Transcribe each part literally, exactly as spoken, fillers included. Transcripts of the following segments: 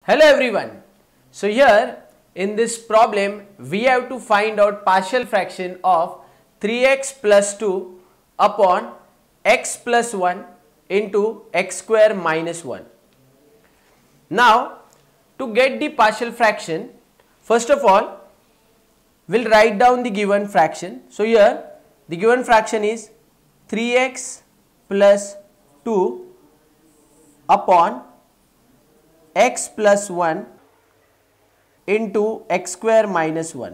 Hello everyone. So here in this problem we have to find out partial fraction of three x plus two upon x plus one into x square minus one. Now to get the partial fraction, first of all we'll write down the given fraction. So here the given fraction is three x plus two upon x plus one into x square minus one.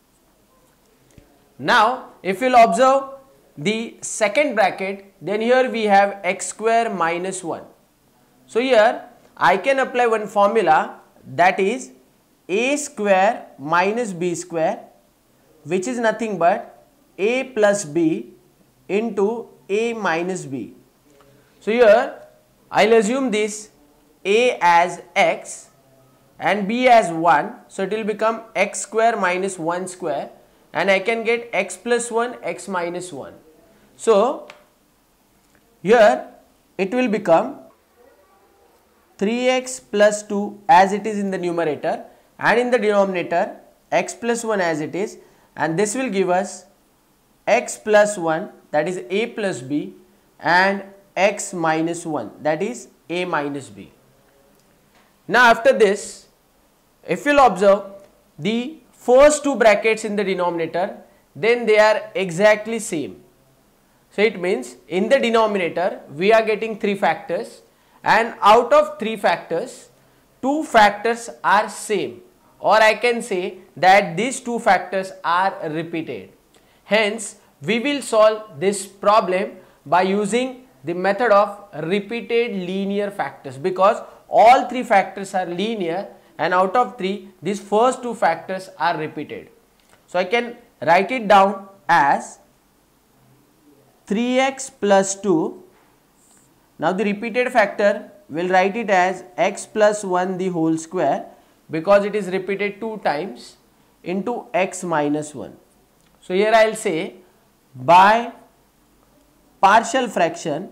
Now if you will observe the second bracket, then here we have x square minus one. So here I can apply one formula, that is a square minus b square, which is nothing but a plus b into a minus b. So here I will assume this a as x and b as one, so it will become x square minus one square, and I can get x plus one, x minus one. So here it will become three x plus two as it is in the numerator, and in the denominator x plus one as it is, and this will give us x plus one, that is a plus b, and x minus one, that is a minus b. Now after this, if you will observe the first two brackets in the denominator, then they are exactly same. So it means in the denominator we are getting three factors, and out of three factors, two factors are same, or I can say that these two factors are repeated. Hence we will solve this problem by using the method of repeated linear factors, because all three factors are linear and out of three these first two factors are repeated. So I can write it down as three x plus two. Now the repeated factor will write it as x plus one the whole square, because it is repeated two times, into x minus one. So here I will say by partial fraction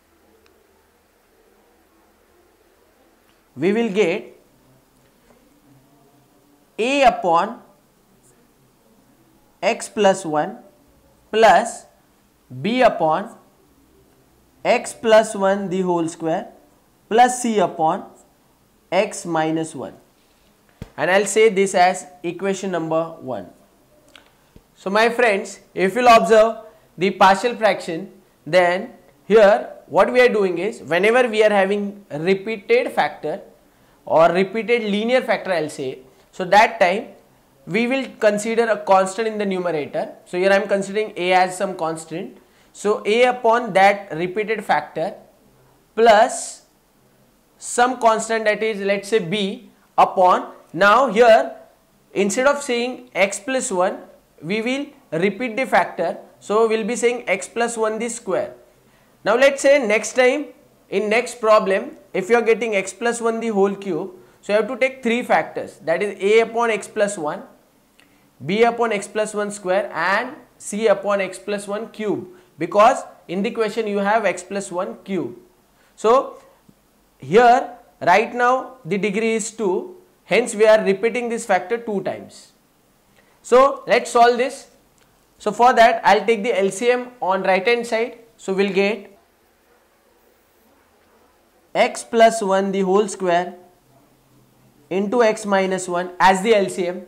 we will get a upon x plus one plus b upon x plus one the whole square plus c upon x minus one, and I will say this as equation number one. So my friends, if you will observe the partial fraction, then here what we are doing is, whenever we are having a repeated factor or repeated linear factor I will say, so that time we will consider a constant in the numerator. So here I am considering a as some constant. So a upon that repeated factor plus some constant, that is let us say b, upon, now here instead of saying x plus one we will repeat the factor, so we will be saying x plus one the square. Now let us say next time in next problem, if you are getting x plus one the whole cube, so you have to take three factors, that is a upon x plus one, b upon x plus one square, and c upon x plus one cube, because in the question you have x plus one cube. So here right now the degree is two, hence we are repeating this factor two times. So let us solve this. So for that I will take the L C M on right hand side, so we will get x plus one the whole square into x minus one as the L C M.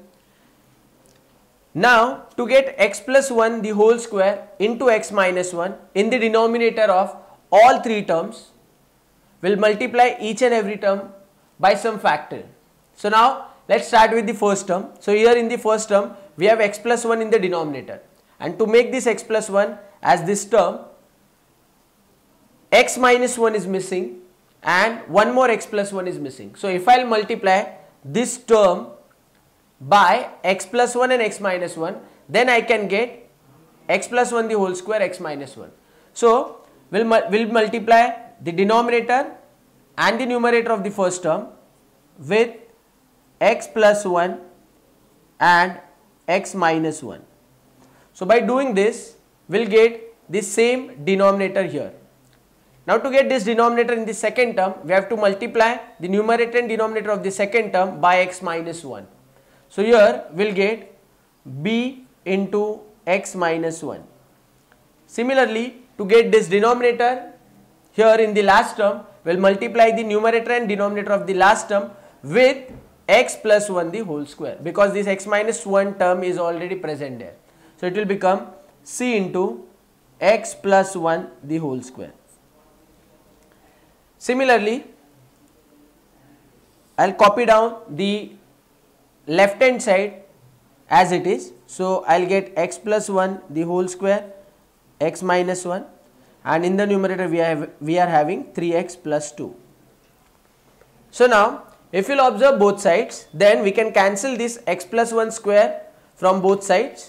Now to get x plus one the whole square into x minus one in the denominator of all three terms, will multiply each and every term by some factor. So now let us start with the first term. So here in the first term we have x plus one in the denominator, and to make this x plus one as this term, x minus one is missing and one more x plus one is missing. So if I will multiply this term by x plus one and x minus one, then I can get x plus one the whole square, x minus one. So we will we'll multiply the denominator and the numerator of the first term with x plus one and x minus one. So by doing this we will get the same denominator here. Now to get this denominator in the second term, we have to multiply the numerator and denominator of the second term by x minus one. So here we will get b into x minus one. Similarly, to get this denominator, here in the last term, we will multiply the numerator and denominator of the last term with x plus one the whole square, because this x minus one term is already present there. So it will become c into x plus one the whole square. Similarly, I will copy down the left hand side as it is. So I will get x plus one the whole square, x minus one, and in the numerator we have we are having three x plus two. So now if you will observe both sides, then we can cancel this x plus one square from both sides,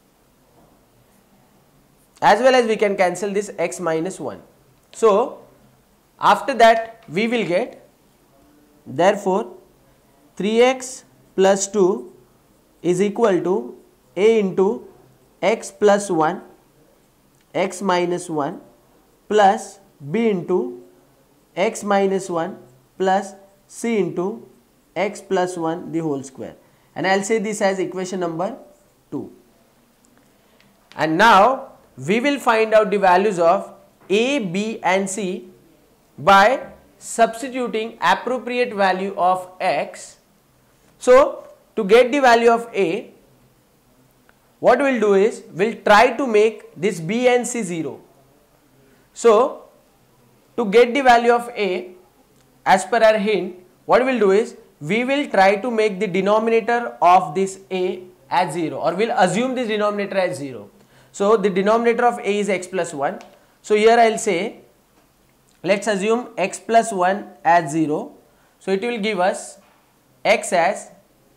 as well as we can cancel this x minus one. So after that we will get, therefore three x plus two is equal to a into x plus one, x minus one, plus b into x minus one plus c into x plus one the whole square, and I will say this as equation number two. And now we will find out the values of a, b and c by substituting appropriate value of x. So to get the value of a, what we will do is we will try to make this b and c zero. So to get the value of a, as per our hint, what we will do is we will try to make the denominator of this a as zero, or we will assume this denominator as zero. So the denominator of a is x plus one. So here I will say, let us assume x plus one as zero. So it will give us x as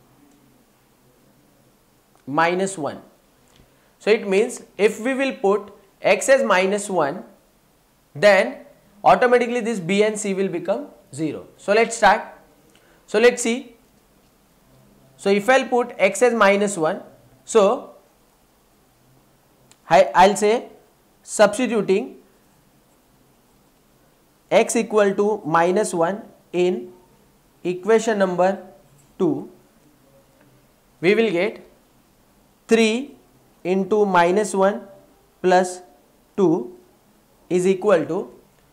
minus one. So it means if we will put x as minus one, then automatically this b and c will become zero. So let us start. So let us see. So if I will put x as minus one, so I will say substituting x equal to minus one in equation number two, we will get three into minus one plus two is equal to,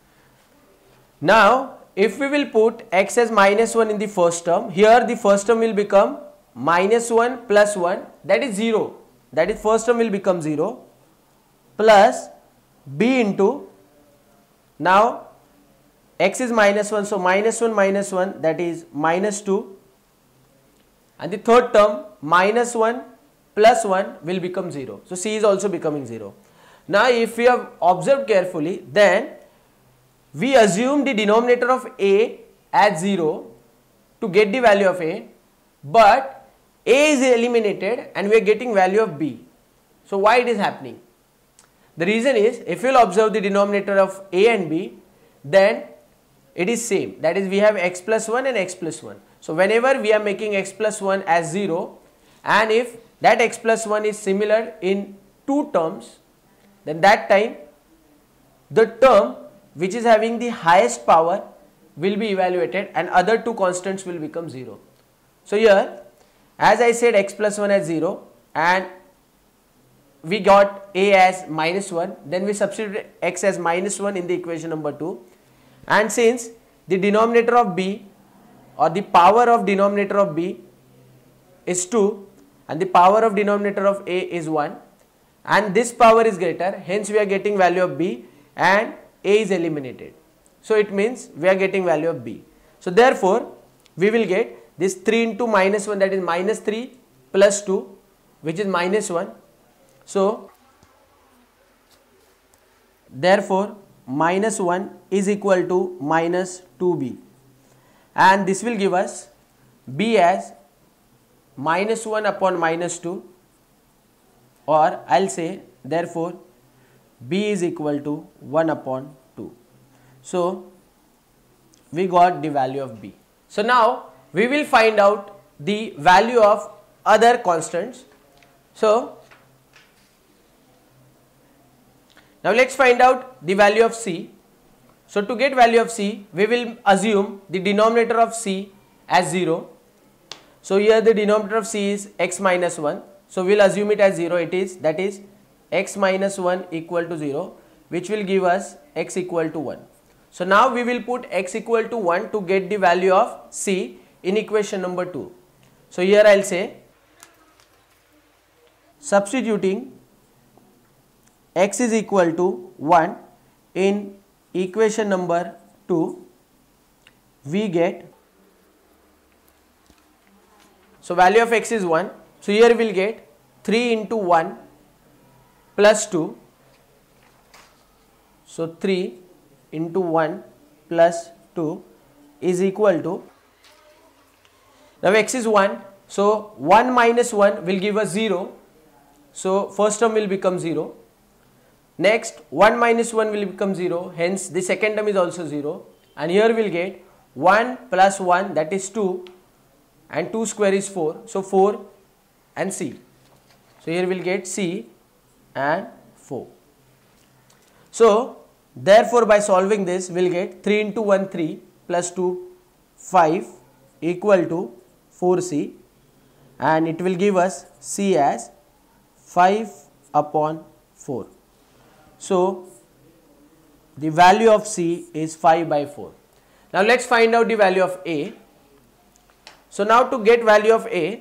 now if we will put x as minus one in the first term, here the first term will become minus one plus one, that is zero, that is first term will become zero, plus b into, now x is minus one, so minus one minus one, that is minus two, and the third term minus one plus one will become zero. So c is also becoming zero. Now if we have observed carefully, then we assume the denominator of a as zero to get the value of a, but a is eliminated and we are getting value of b. So why it is happening? The reason is, if you will observe the denominator of a and b, then it is same, that is we have x plus one and x plus one. So whenever we are making x plus one as zero, and if that x plus one is similar in two terms, then that time the term which is having the highest power will be evaluated and other two constants will become zero. So here, as I said, x plus one as zero, and we got a as minus one, then we substitute x as minus one in the equation number two, and since the denominator of b, or the power of denominator of b is two and the power of denominator of a is one, and this power is greater, hence we are getting value of b and a is eliminated. So it means we are getting value of b. So therefore we will get this three into minus one, that is minus three plus two, which is minus one. So therefore minus one is equal to minus two b, and this will give us b as minus one upon minus two, or I will say therefore b is equal to one upon two. So we got the value of b. So now we will find out the value of other constants. So now let us find out the value of c. So to get value of c, we will assume the denominator of c as zero. So here the denominator of c is x minus one. So we will assume it as zero. It is, that is x minus one equal to zero, which will give us x equal to one. So now we will put x equal to one to get the value of c in equation number two. So here I will say, substituting x is equal to one in equation number two, we get, so value of x is one. So here we will get three into one plus two. So three into one plus two is equal to, now x is one, so one minus one will give us zero. So first term will become zero. Next one minus one will become zero, hence the second term is also zero, and here we will get one plus one, that is two, and two square is four, so four and c. So here we will get c and four. So therefore by solving this we will get three into one three plus two five equal to four c, and it will give us c as five upon four. So the value of c is five by four. Now let us find out the value of a. So now to get value of a,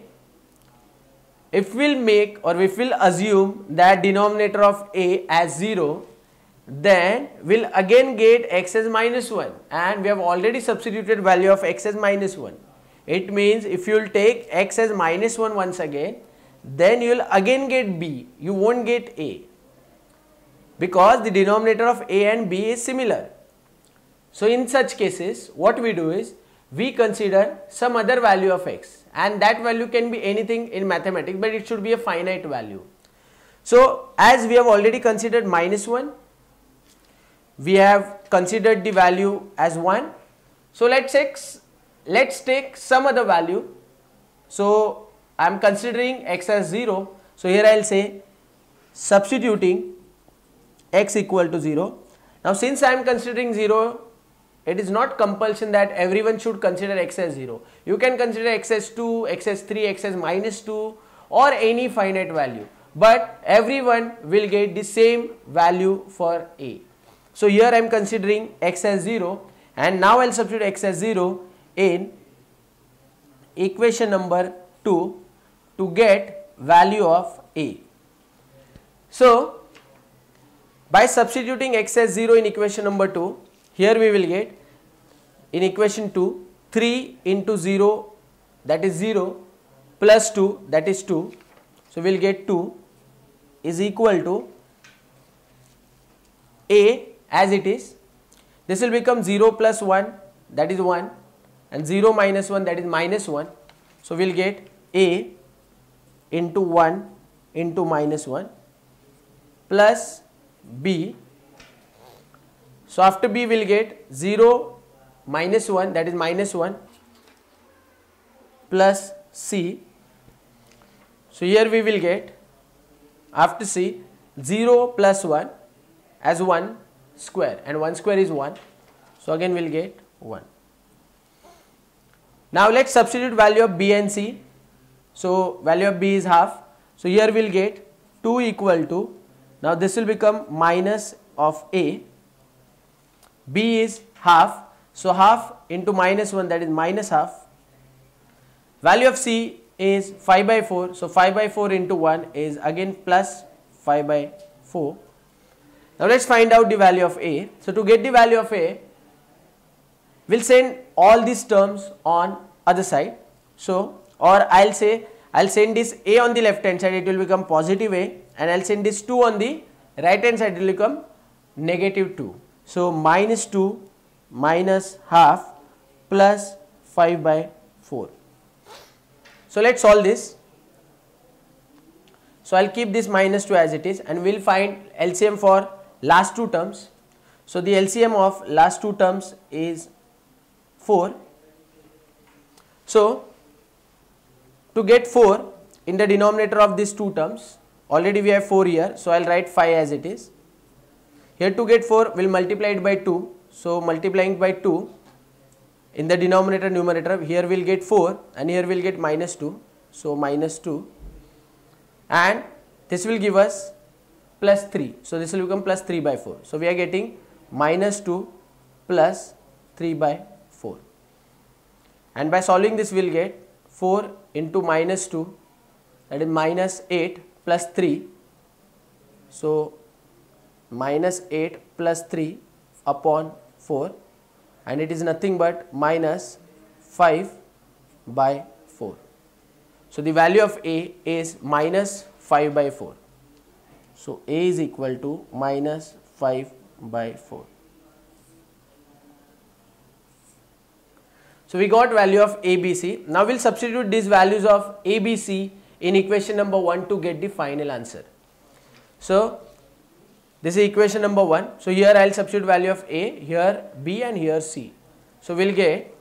if we will make or if we will assume that denominator of a as zero, then we will again get x as minus one, and we have already substituted value of x as minus one. It means if you will take x as minus one once again, then you will again get b, you won't get a, because the denominator of a and b is similar. So in such cases what we do is we consider some other value of x, and that value can be anything in mathematics, but it should be a finite value. So as we have already considered minus one, we have considered the value as one. So let's take, let's take some other value. So I am considering x as zero. So here I will say, substituting x equal to zero. Now since I am considering zero, it is not compulsion that everyone should consider x as zero. You can consider x as two, x as three, x as minus two, or any finite value, but everyone will get the same value for a. So here I am considering x as zero, and now I will substitute x as zero in equation number two to get value of a. So by substituting x as zero in equation number two, here we will get in equation two three into zero, that is zero, plus two, that is two. So we will get two is equal to a as it is. This will become zero plus one, that is one, and zero minus one, that is minus one. So we will get a into one into minus one plus b. So after b we will get zero minus one, that is minus one, plus c. So here we will get after c zero plus one as one square, and one square is one. So again we will get one. Now let us substitute value of b and c. So value of b is half. So here we will get two equal to, now this will become minus of a, b is half, so half into minus one, that is minus half. Value of c is five by four, so five by four into one is again plus five by four. Now let us find out the value of a. So to get the value of a, we will send all these terms on other side. So, or I will say, I will send this a on the left hand side, it will become positive a, and I will send this two on the right hand side, it will become negative two. So minus two minus half plus five by four. So let us solve this. So I will keep this minus two as it is, and we will find L C M for last two terms. So the L C M of last two terms is four. So to get four in the denominator of these two terms, already we have four here, so I will write five as it is. Here to get four we will multiply it by two, So multiplying by two in the denominator numerator, here we will get four and here we will get minus two. So minus two, and this will give us plus three. So this will become plus three by four. So we are getting minus two plus three by four. And by solving this we will get four into minus two, that is minus eight plus three. So minus eight plus three upon four, and it is nothing but minus five by four. So the value of A is minus five by four. So A is equal to minus five by four. So we got value of A B C. Now we will substitute these values of A B C in equation number one to get the final answer. So this is equation number one. So here I will substitute value of A, here B and here C. So we will get,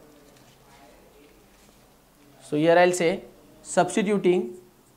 so here I will say substituting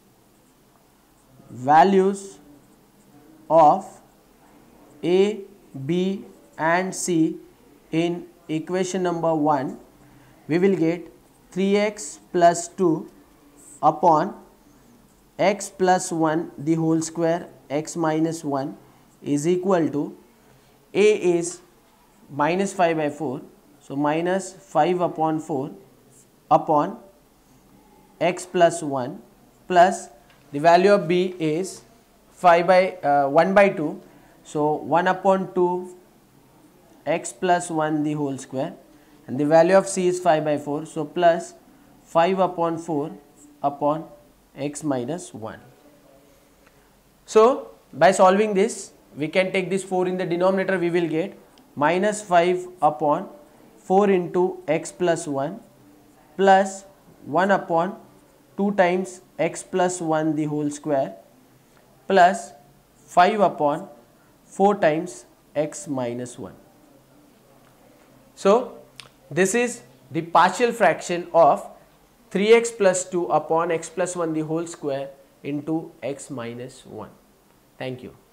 values of A, B and C in equation number one, we will get three x plus two upon x plus one the whole square x minus one is equal to, A is minus five by four, so minus five upon four upon x plus one, plus the value of B is five by uh, one by two, so one upon two x plus one the whole square, and the value of C is five by four, so plus five upon four upon x minus one. So by solving this, we can take this four in the denominator, we will get minus five upon four into x plus one plus one upon two times x plus one the whole square plus five upon four times x minus one. So this is the partial fraction of three x plus two upon x plus one the whole square into x minus one. Thank you.